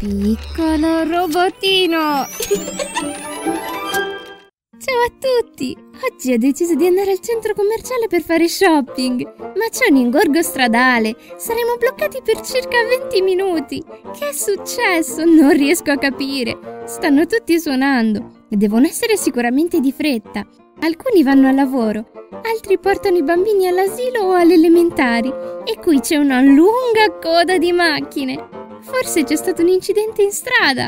Piccolo robotino! Ciao a tutti! Oggi ho deciso di andare al centro commerciale per fare shopping, ma c'è un ingorgo stradale. Saremo bloccati per circa 20 minuti. Che è successo? Non riesco a capire. Stanno tutti suonando e devono essere sicuramente di fretta. Alcuni vanno al lavoro, altri portano i bambini all'asilo o alle elementari e qui c'è una lunga coda di macchine. Forse c'è stato un incidente in strada.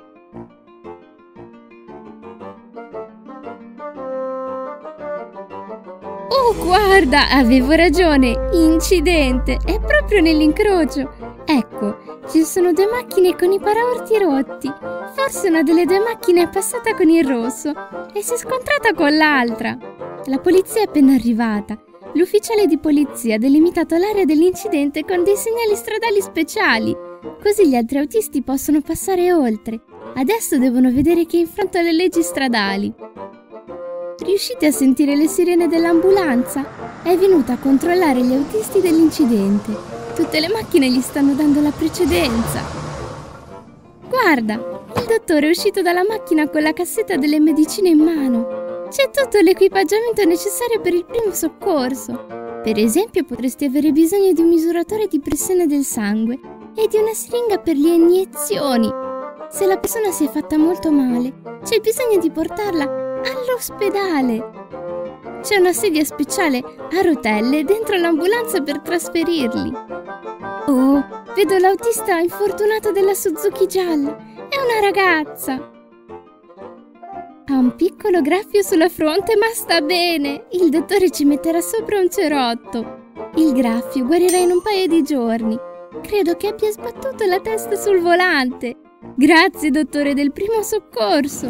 Oh, guarda, avevo ragione, incidente, è proprio nell'incrocio. Ecco, ci sono due macchine con i paraurti rotti. Forse una delle due macchine è passata con il rosso e si è scontrata con l'altra. La polizia è appena arrivata. L'ufficiale di polizia ha delimitato l'area dell'incidente con dei segnali stradali speciali, così gli altri autisti possono passare oltre. Adesso devono vedere chi ha infranto le leggi stradali. Riuscite a sentire le sirene dell'ambulanza? È venuta a controllare gli autisti dell'incidente. Tutte le macchine gli stanno dando la precedenza. Guarda, il dottore è uscito dalla macchina con la cassetta delle medicine in mano. C'è tutto l'equipaggiamento necessario per il primo soccorso. Per esempio, potresti avere bisogno di un misuratore di pressione del sangue e di una siringa per le iniezioni. Se la persona si è fatta molto male, c'è bisogno di portarla all'ospedale. C'è una sedia speciale a rotelle dentro l'ambulanza per trasferirli. Oh, vedo l'autista infortunato della Suzuki gialla. È una ragazza. Ha un piccolo graffio sulla fronte, ma sta bene. Il dottore ci metterà sopra un cerotto. Il graffio guarirà in un paio di giorni. Credo che abbia sbattuto la testa sul volante. Grazie, dottore del primo soccorso.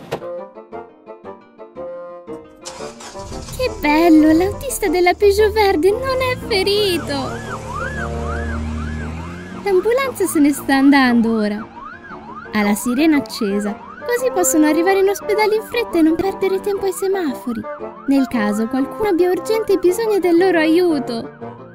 Che bello, l'autista della Peugeot verde non è ferito. L'ambulanza se ne sta andando ora. Ha la sirena accesa, così possono arrivare in ospedale in fretta e non perdere tempo ai semafori, nel caso qualcuno abbia urgente bisogno del loro aiuto.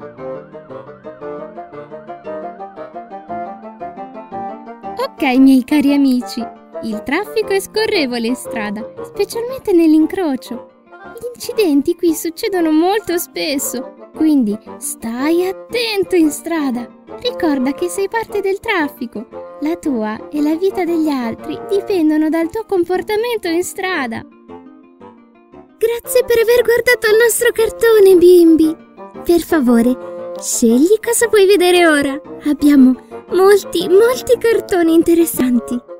Ok, miei cari amici, il traffico è scorrevole in strada, specialmente nell'incrocio. Gli incidenti qui succedono molto spesso, quindi stai attento in strada. Ricorda che sei parte del traffico. La tua e la vita degli altri dipendono dal tuo comportamento in strada. Grazie per aver guardato il nostro cartone, bimbi. Per favore, scegli cosa vuoi vedere ora. Abbiamo molti cartoni interessanti.